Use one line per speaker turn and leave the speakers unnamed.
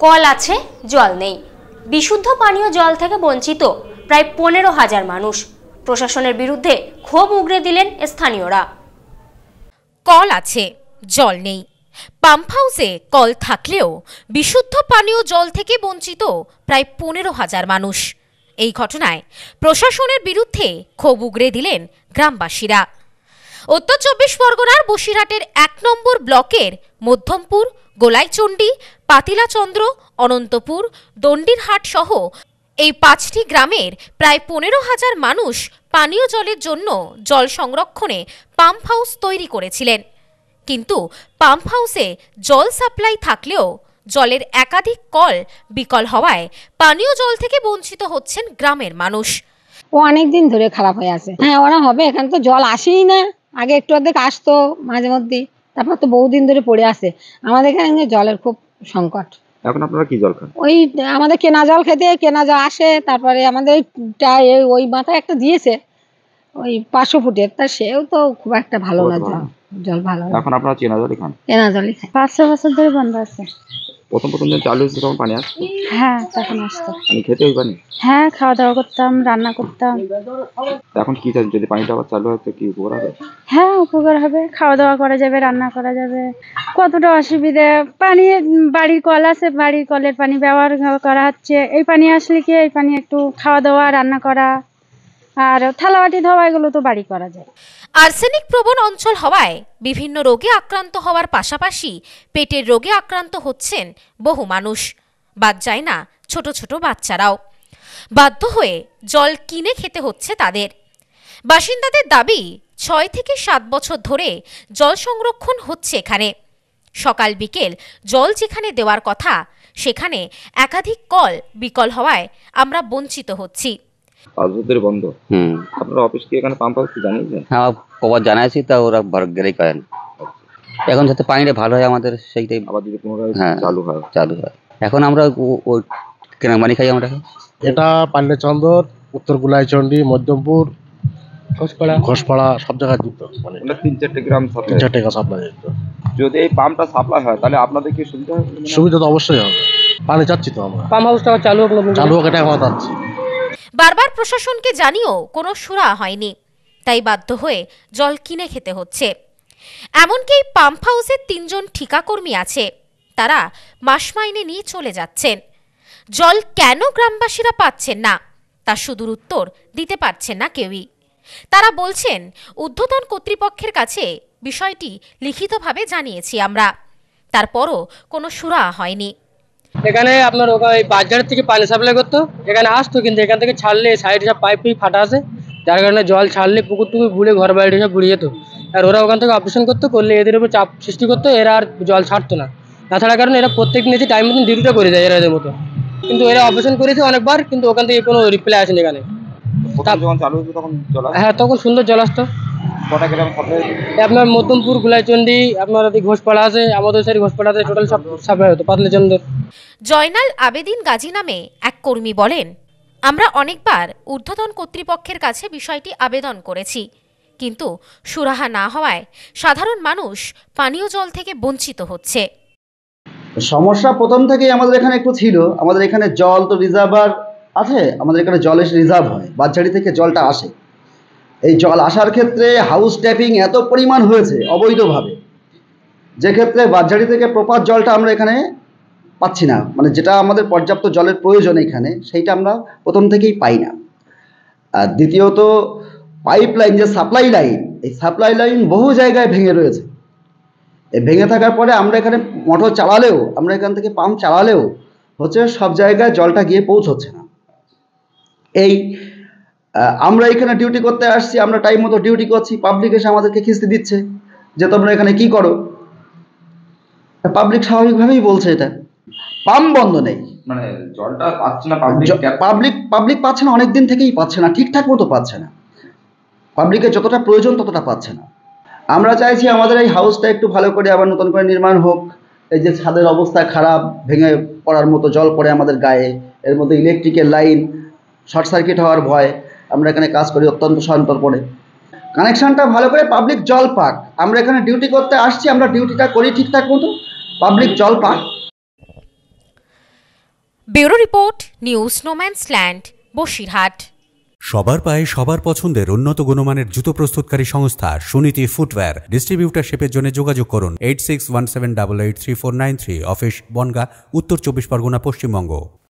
Call আছে, জল নেই। বিশুদ্ধ পানীয় জল থেকে বঞ্চিত প্রায় 15,000 মানুষ। প্রশাসনের বিরুদ্ধে ক্ষোভ উগরে দিলেন স্থানীয়রা।
কল আছে, জল নেই। পাম্প হাউসে কল থাকলেও বিশুদ্ধ পানীয় জল থেকে বঞ্চিত প্রায় 15,000 মানুষ। এই ঘটনায় প্রশাসনের বিরুদ্ধে ক্ষোভ উগরে দিলেন গ্রামবাসীরা। উত্তর 24 পরগনার বসিরহাটের 1 নম্বর ব্লকের মধ্যমপুর, গোলাইচণ্ডী, পাতিলাচন্দ্র, অনন্তপুর, দণ্ডিরহাট সহ এই 5টি গ্রামের প্রায় 15,000 মানুষ পানীয় জলের জন্য জল সংরক্ষণে পাম্প হাউস তৈরি করেছিলেন। কিন্তু পাম্প হাউসে জল সাপ্লাই থাকলেও জলের একাধিক কল বিকল হওয়ায় পানীয় জল থেকে বঞ্চিত হচ্ছেন গ্রামের মানুষ।
ও অনেক দিন ধরে খারাপ হয়ে আছে। হ্যাঁ, ওরা হবে, এখানে তো জল আসেই না। আগে একটু অর্ধেক আসতো মাঝে মধ্যে, তারপর তো বহুদিন ধরে পড়ে আছে। আমাদের এখানে জলের খুব সংকট।
এখন আপনারা কি জল খান?
ওই আমাদের কেনা জল খেতে, কেনা জল আসে। তারপরে আমাদের ওই মাথায় একটা দিয়েছে ওই 500 ফুটের, তা সেও তো খুব একটা ভালো না। জল ভালো না।
এখন আপনারা চেনা জলই খান?
কেনা জলই খাই। 500 বছর ধরে বন্ধ আছে।
প্রথম যখন চালু হয়েছে তখন পানি আসতো?
হ্যাঁ, তখন আসতো।
পানি খেতে ওই পানি?
হ্যাঁ, খাওয়া দাওয়া করতাম, রান্না করতাম।
এখন কি চান, যদি পানিটা আবার চালু হয় তো কি উপকার হবে?
হ্যাঁ, উপকার হবে। খাওয়া দাওয়া করা যাবে, রান্না করা যাবে। কতটা অসুবিধে, পানি বাড়ির কল আছে, বাড়ির কলের পানি ব্যবহার করা হচ্ছে। এই পানি আসলে কি এই পানি একটু খাওয়া দাওয়া, রান্না করা আর থালাবাটি ধোয়া এগুলো তো বাড়ি করা যায়।
আর্সেনিক প্রবণ অঞ্চল হওয়ায় বিভিন্ন রোগে আক্রান্ত হওয়ার পাশাপাশি পেটের রোগে আক্রান্ত হচ্ছেন বহু মানুষ। বাদ যায় না ছোট ছোট বাচ্চারাও। বাধ্য হয়ে জল কিনে খেতে হচ্ছে তাদের। বাসিন্দাদের দাবি 6 থেকে 7 বছর ধরে জল সংরক্ষণ হচ্ছে এখানে। সকাল বিকেল জল যেখানে দেওয়ার কথা সেখানে একাধিক কল বিকল হওয়ায় আমরা বঞ্চিত হচ্ছি।
বন্ধ। আপনারা অফিস কি এখানে পাম্প হাউস জানিয়েছেন?
হ্যাঁ, কবার জানাইছি, তা ওরা গেলেই করেন। এখন যাতে পানিটা ভালো হয় আমাদের, সেইটাই।
আবার যদি পুনরায় চালু হয়।
এখন আমরা ওই কেনা পানি খাই আমরা।
এটা পাতিলাচন্দ্র, উত্তর গোলাইচণ্ডী, মধ্যমপুর, ঘোষপাড়া সব জায়গায় যুক্ত। মানে
3-4টে গ্রাম
সাপ্লাই যুক্ত।
যদি এই পাম্পটা সাপ্লাই হয় তাহলে আপনাদের কি সুবিধা হবে?
সুবিধা তো অবশ্যই হবে। পানি চাচ্ছি তো আমরা। পাম্প হাউসটা চালু হোক, এটা আমরা চাচ্ছি।
বারবার প্রশাসনকে জানিয়েও কোনো সুরা হয়নি, তাই বাধ্য হয়ে জল কিনে খেতে হচ্ছে। এমনকি পাম্প হাউসের 3 জন ঠিকাকর্মী আছে, তারা মাস মাইনে নিয়ে চলে যাচ্ছেন। জল কেন গ্রামবাসীরা পাচ্ছেন না তার সুদূর উত্তর দিতে পারছেন না কেউই। তারা বলছেন, ঊর্ধ্বতন কর্তৃপক্ষের কাছে বিষয়টি লিখিতভাবে জানিয়েছি আমরা, তারপরও কোনো সুরা হয়নি।
এখানে আপনার ওই বাজার থেকে পানি সাপ্লাই করতো, এখানে আসতো, কিন্তু এখান থেকে ছাড়লে সাইডে সব পাইপ ফাটা আছে, যার কারণে জল ছাড়লে পুকুর টুকুর ভুলে ঘর বাড়িটা সব বুড়িয়ে যেত। আর ওরা ওখান থেকে অপারেশন করলে এদের উপর চাপ সৃষ্টি করতো, এরা আর জল ছাড়তো না। তাছাড়া কারণ এরা প্রত্যেক নিচে টাইম মতন ডিউটিটা করে যায় এরা এদের মতো, কিন্তু এরা অপারেশন করেছে অনেকবার, কিন্তু ওখান থেকে কোনো রিপ্লাই আসেনি এখানে।
যখন চালু হয়েছে তখন জল?
হ্যাঁ, তখন সুন্দর জল আসতো। আপনার মধ্যমপুর, গোলাইচণ্ডী, আপনার ঘোষপাড়া আছে, আমাদের সারি ঘোষপাড়াতে টোটাল সব সাপ্লাই হতো। পাতিলাচন্দ্র।
জয়নাল আবেদিন গাজী নামে এক কর্মী বলেন, আমরা অনেকবার ঊর্ধ্বতন কর্তৃপক্ষের কাছে বিষয়টি আবেদন করেছি, কিন্তু সুরাহা না হওয়ায় সাধারণ মানুষ পানীয় জল থেকে বঞ্চিত হচ্ছে।
সমস্যা প্রথম থেকেই আমাদের এখানে একটু ছিল। আমাদের এখানে জল তো রিজার্ভার আছে, আমাদের এখানে জলের রিজার্ভ হয়, বাঁশঝাড়ি থেকে জলটা আসে। এই জল আসার ক্ষেত্রে হাউস ট্যাপিং এত পরিমাণ হয়েছে অবৈধভাবে, যে ক্ষেত্রে বাঁশঝাড়ি থেকে প্রপার জলটা আমরা এখানে পাচ্ছি না। মানে যেটা আমাদের পর্যাপ্ত জলের প্রয়োজন এখানে, সেইটা আমরা প্রথম থেকেই পাই না। আর দ্বিতীয়ত পাইপ লাইন, যে সাপ্লাই লাইন, এই সাপ্লাই লাইন বহু জায়গায় ভেঙে রয়েছে। এই ভেঙে থাকার পরে আমরা এখানে মোটর চালালেও, আমরা এখান থেকে পাম্প চালালেও হচ্ছে সব জায়গায় জলটা গিয়ে পৌঁছচ্ছে না। আমরা এখানে ডিউটি করতে আসছি, আমরা টাইম মতো ডিউটি করছি, পাবলিক এসে আমাদেরকে খিস্তি দিচ্ছে যে তোমরা এখানে কি করো। পাবলিক স্বাভাবিকভাবেই বলছে এটা। পাম্প বন্ধ নেই,
মানে জলটা পাচ্ছে না
পাবলিক পাচ্ছে না, অনেকদিন থেকেই পাচ্ছে না, ঠিকঠাক মতো পাচ্ছে না। পাবলিকের যতটা প্রয়োজন ততটা পাচ্ছে না। আমরা চাইছি আমাদের এই হাউসটা একটু ভালো করে আবার নতুন করে নির্মাণ হোক। এই যে ছাদের অবস্থা খারাপ, ভেঙে পড়ার মতো জল পড়ে আমাদের গায়ে, এর মধ্যে ইলেকট্রিকের লাইন শর্ট সার্কিট হওয়ার ভয়। আমরা এখানে কাজ করি অত্যন্ত সন্তর্পণে, কানেকশনটা ভালো করে পাবলিক জল পাক। আমরা এখানে ডিউটি করতে আসছি, আমরা ডিউটিটা করি ঠিকঠাক মতো, পাবলিক জল পাক।
Bureau report, news no man's land, Basirhat.
সবার পায়ে সবার পছন্দের উন্নত গুণমানের জুতো প্রস্তুতকারী সংস্থা সুনীতি ফুটওয়্যার। ডিস্ট্রিবিউটারশিপের জন্য যোগাযোগ করুন 8617883493। অফিস বনগাঁ, উত্তর 24 পরগনা, পশ্চিমবঙ্গ।